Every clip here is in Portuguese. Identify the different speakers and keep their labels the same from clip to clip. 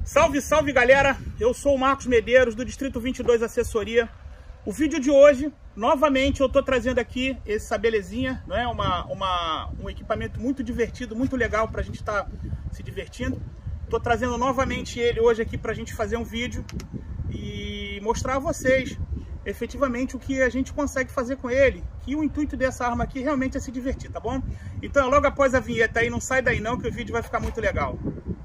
Speaker 1: Salve, salve galera, eu sou o Marcos Medeiros do Distrito 22 Assessoria. O vídeo de hoje, novamente eu tô trazendo aqui essa belezinha, né? Um equipamento muito divertido, muito legal pra gente estar se divertindo. Tô trazendo novamente ele hoje aqui pra gente fazer um vídeo e mostrar a vocês efetivamente o que a gente consegue fazer com ele, que o intuito dessa arma aqui realmente é se divertir, tá bom? Então logo após a vinheta aí, não sai daí não que o vídeo vai ficar muito legal.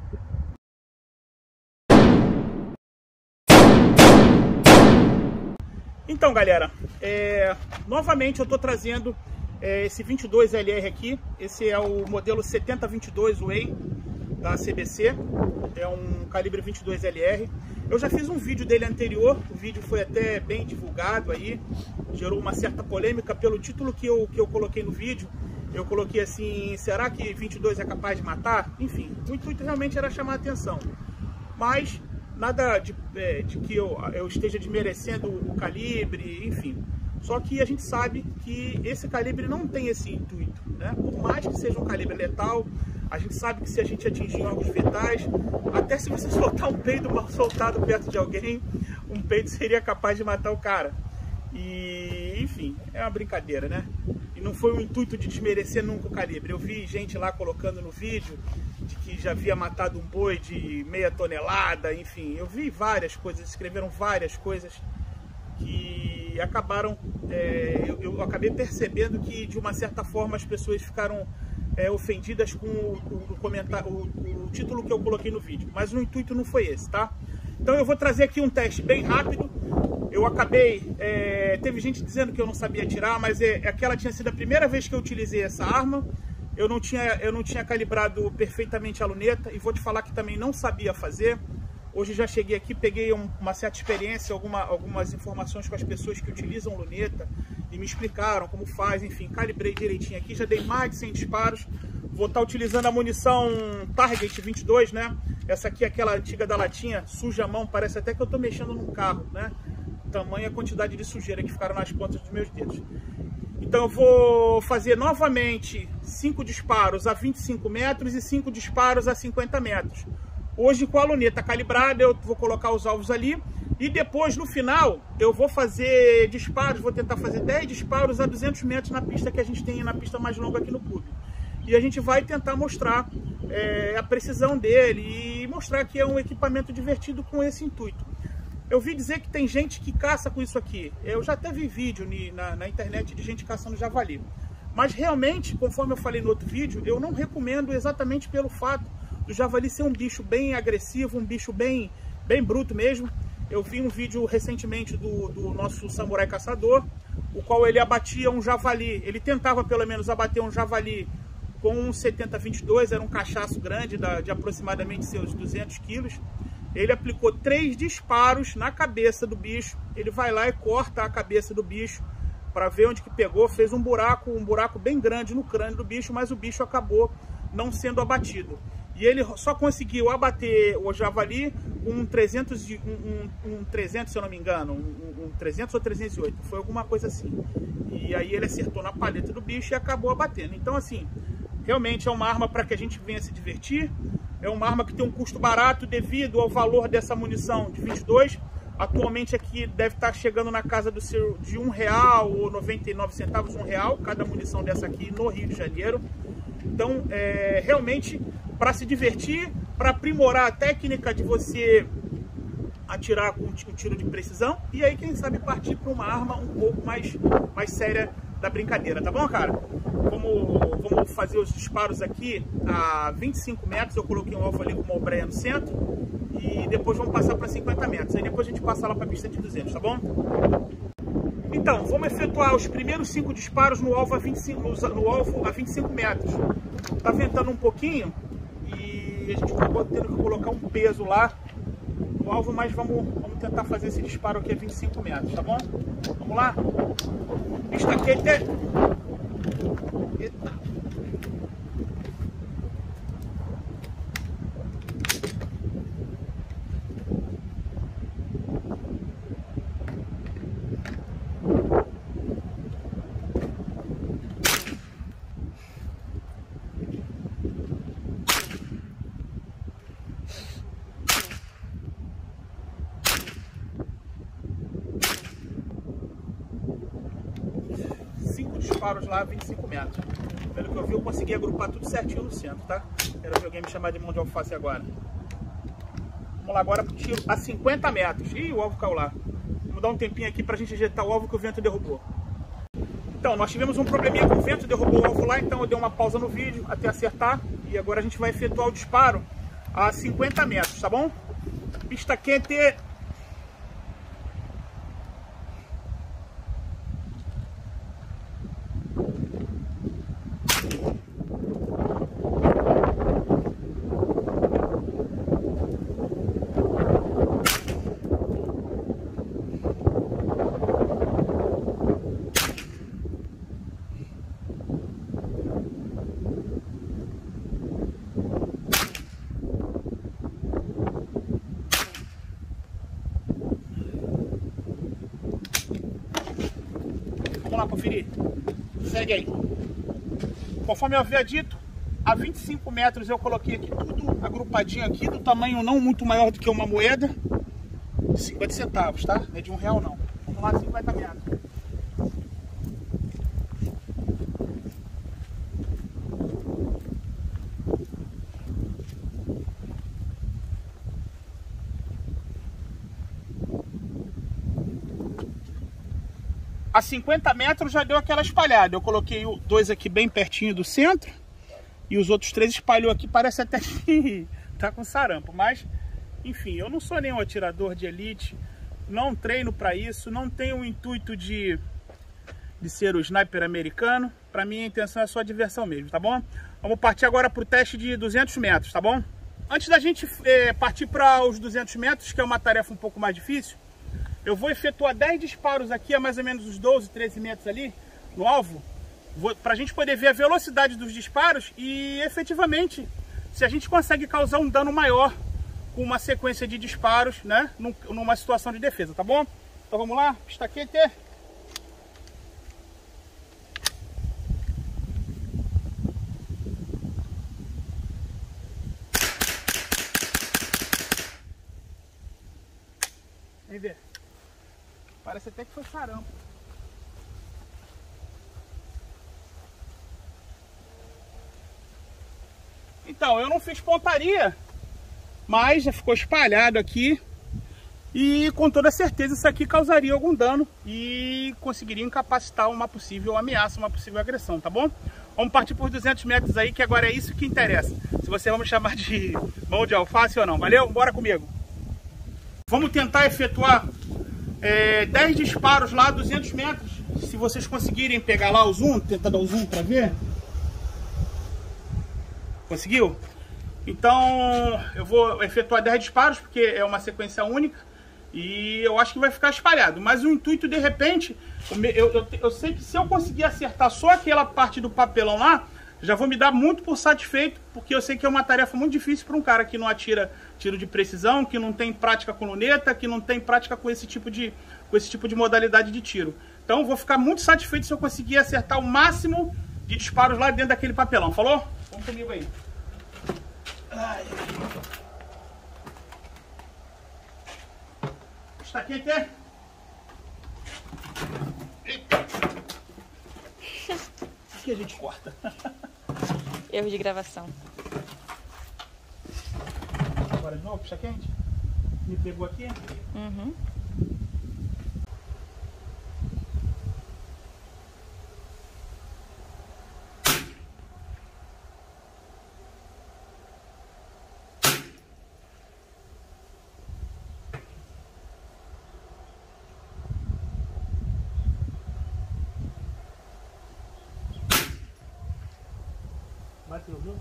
Speaker 1: Então galera, novamente eu estou trazendo esse 22LR aqui. Esse é o modelo 7022 Way da CBC, é um calibre 22LR. Eu já fiz um vídeo dele anterior, o vídeo foi até bem divulgado aí, gerou uma certa polêmica pelo título que eu coloquei no vídeo. Eu coloquei assim, será que 22 é capaz de matar? Enfim, o intuito realmente era chamar a atenção, mas nada de que eu esteja desmerecendo o calibre, enfim. Só que a gente sabe que esse calibre não tem esse intuito, né? Por mais que seja um calibre letal, a gente sabe que se a gente atingir órgãos vitais, até se você soltar um peido mal soltado perto de alguém, um peido seria capaz de matar o cara. E, enfim, é uma brincadeira, né? E não foi o intuito de desmerecer nunca o calibre. Eu vi gente lá colocando no vídeo de que já havia matado um boi de meia tonelada, enfim. Eu vi várias coisas, escreveram várias coisas que acabaram... eu acabei percebendo que, de uma certa forma, as pessoas ficaram ofendidas com o título que eu coloquei no vídeo. Mas o intuito não foi esse, tá? Então eu vou trazer aqui um teste bem rápido. Eu acabei... teve gente dizendo que eu não sabia atirar, mas aquela tinha sido a primeira vez que eu utilizei essa arma. Eu não tinha calibrado perfeitamente a luneta e vou te falar que também não sabia fazer. Hoje já cheguei aqui, peguei uma certa experiência, algumas informações com as pessoas que utilizam luneta e me explicaram como faz, enfim, calibrei direitinho aqui, já dei mais de 100 disparos. Vou estar utilizando a munição Target 22, né? Essa aqui é aquela antiga da latinha, suja a mão, parece até que eu estou mexendo num carro, né? Tamanha quantidade de sujeira que ficaram nas pontas dos meus dedos. Então eu vou fazer novamente 5 disparos a 25 metros e 5 disparos a 50 metros. Hoje com a luneta calibrada eu vou colocar os alvos ali e depois no final eu vou fazer disparos, vou tentar fazer 10 disparos a 200 metros na pista que a gente tem, na pista mais longa aqui no clube. E a gente vai tentar mostrar a precisão dele e mostrar que é um equipamento divertido com esse intuito. Eu vi dizer que tem gente que caça com isso aqui. Eu já até vi vídeo na internet de gente caçando javali. Mas realmente, conforme eu falei no outro vídeo, eu não recomendo exatamente pelo fato do javali ser um bicho bem agressivo, um bicho bem bruto mesmo. Eu vi um vídeo recentemente do nosso samurai caçador, o qual ele abatia um javali. Ele tentava pelo menos abater um javali com um 70-22, era um cachaço grande de aproximadamente seus 200 quilos. Ele aplicou 3 disparos na cabeça do bicho. Ele vai lá e corta a cabeça do bicho para ver onde que pegou. Fez um buraco bem grande no crânio do bicho, mas o bicho acabou não sendo abatido. E ele só conseguiu abater o javali com um 300, se eu não me engano, um 300 ou 308, foi alguma coisa assim. E aí ele acertou na paleta do bicho e acabou abatendo. Então assim, realmente é uma arma para que a gente venha se divertir. É uma arma que tem um custo barato devido ao valor dessa munição de 22. Atualmente aqui deve estar chegando na casa de R$1 ou 99 centavos, R$1 cada munição dessa aqui no Rio de Janeiro. Então, realmente, para se divertir, para aprimorar a técnica de você atirar com um tiro de precisão e aí, quem sabe, partir para uma arma um pouco mais séria da brincadeira, tá bom, cara? Vamos fazer os disparos aqui a 25 metros, eu coloquei um alvo ali com uma obreia no centro e depois vamos passar para 50 metros, aí depois a gente passa lá para a pista de 200, tá bom? Então, vamos efetuar os primeiros 5 disparos no alvo a 25 metros. Tá ventando um pouquinho e a gente acabou tendo que colocar um peso lá no alvo, mas vamos tentar fazer esse disparo aqui a 25 metros, tá bom? Vamos lá? Pista quente. Eita. disparos lá a 25 metros. Pelo que eu vi, eu consegui agrupar tudo certinho no centro, tá? Quero ver alguém me chamar de mão de alface agora. Vamos lá agora pro tiro a 50 metros. Ih, o alvo caiu lá. Vamos dar um tempinho aqui pra gente ejetar o alvo que o vento derrubou. Então, nós tivemos um probleminha com o vento, derrubou o alvo lá, então eu dei uma pausa no vídeo até acertar. E agora a gente vai efetuar o disparo a 50 metros, tá bom? Pista quente. Vamos lá conferir. Segue aí. Conforme eu havia dito, a 25 metros eu coloquei aqui tudo agrupadinho aqui, do tamanho não muito maior do que uma moeda de 50 centavos, tá? Não é de R$1 não. Vamos lá, 50 metros. A 50 metros já deu aquela espalhada. Eu coloquei dois aqui bem pertinho do centro e os outros 3 espalhou aqui. Parece até que tá com sarampo, mas enfim, eu não sou nenhum atirador de elite, não treino para isso, não tenho o intuito de ser o sniper americano. Para mim a intenção é só diversão mesmo, tá bom? Vamos partir agora para o teste de 200 metros, tá bom? Antes da gente partir para os 200 metros, que é uma tarefa um pouco mais difícil, eu vou efetuar 10 disparos aqui a mais ou menos uns 12, 13 metros ali no alvo, para a gente poder ver a velocidade dos disparos e efetivamente se a gente consegue causar um dano maior com uma sequência de disparos, né, numa situação de defesa, tá bom? Então vamos lá, pista quente. Vem ver. Parece até que foi sarampo. Então, eu não fiz pontaria, mas já ficou espalhado aqui. E com toda certeza isso aqui causaria algum dano e conseguiria incapacitar uma possível ameaça, uma possível agressão, tá bom? Vamos partir por 200 metros aí, que agora é isso que interessa. Se você vai me chamar de mão de alface ou não, valeu? Bora comigo. Vamos tentar efetuar 10 disparos lá a 200 metros. Se vocês conseguirem pegar lá o zoom, tentar dar o zoom para ver. Conseguiu? Então eu vou efetuar 10 disparos, porque é uma sequência única. E eu acho que vai ficar espalhado. Mas o intuito, de repente, eu sei que se eu conseguir acertar só aquela parte do papelão lá, já vou me dar muito por satisfeito, porque eu sei que é uma tarefa muito difícil para um cara que não atira tiro de precisão, que não tem prática com luneta, que não tem prática com esse tipo de modalidade de tiro. Então eu vou ficar muito satisfeito se eu conseguir acertar o máximo de disparos lá dentro daquele papelão. Falou? Vamos comigo aí. Ai. Está quente, é? Eita. Aqui a gente corta.
Speaker 2: Erro de gravação.
Speaker 1: Agora de novo, puxa quente. Me pegou aqui?
Speaker 2: Uhum.
Speaker 1: Bateu, viu?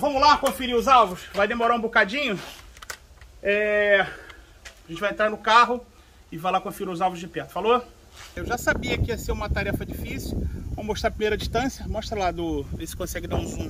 Speaker 1: vamos lá conferir os alvos? Vai demorar um bocadinho. A gente vai entrar no carro e vai lá conferir os alvos de perto. Falou? Eu já sabia que ia ser uma tarefa difícil. Vamos mostrar a primeira distância. Mostra lá, vê se consegue dar um zoom.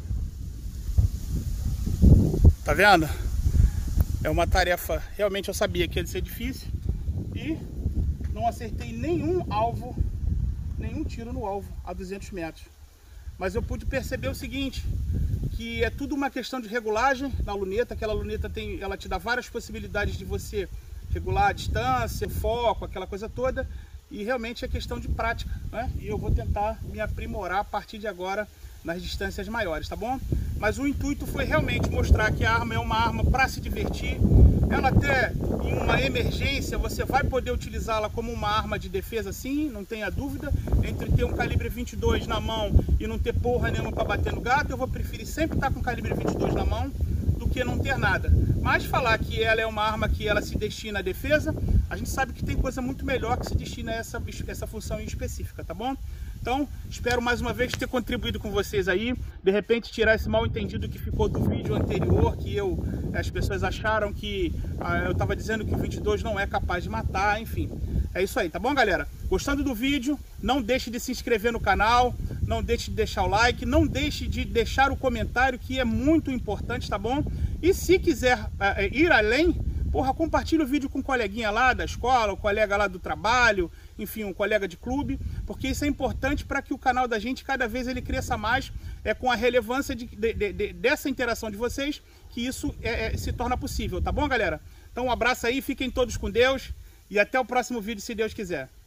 Speaker 1: Tá vendo? É uma tarefa, realmente eu sabia que ia ser difícil. E não acertei nenhum alvo, nenhum tiro no alvo a 200 metros. Mas eu pude perceber o seguinte, que é tudo uma questão de regulagem na luneta. Aquela luneta ela te dá várias possibilidades de você regular a distância, foco, aquela coisa toda. E realmente é questão de prática, né? E eu vou tentar me aprimorar a partir de agora nas distâncias maiores, tá bom? Mas o intuito foi realmente mostrar que a arma é uma arma para se divertir. Ela até em uma emergência você vai poder utilizá-la como uma arma de defesa, sim, não tenha dúvida. Entre ter um calibre 22 na mão e não ter porra nenhuma para bater no gato, eu vou preferir sempre estar com calibre 22 na mão do que não ter nada. Mas falar que ela é uma arma que ela se destina à defesa, a gente sabe que tem coisa muito melhor que se destina a essa função em específica, tá bom? Então, espero mais uma vez ter contribuído com vocês aí, de repente tirar esse mal entendido que ficou do vídeo anterior, que as pessoas acharam que eu estava dizendo que o 22 não é capaz de matar, enfim. É isso aí, tá bom, galera? Gostando do vídeo, não deixe de se inscrever no canal, não deixe de deixar o like, não deixe de deixar o comentário, que é muito importante, tá bom? E se quiser ir além, porra, compartilha o vídeo com um coleguinha lá da escola, o colega lá do trabalho, enfim, um colega de clube, porque isso é importante para que o canal da gente cada vez ele cresça mais, com a relevância dessa interação de vocês, que isso se torna possível, tá bom, galera? Então um abraço aí, fiquem todos com Deus e até o próximo vídeo, se Deus quiser.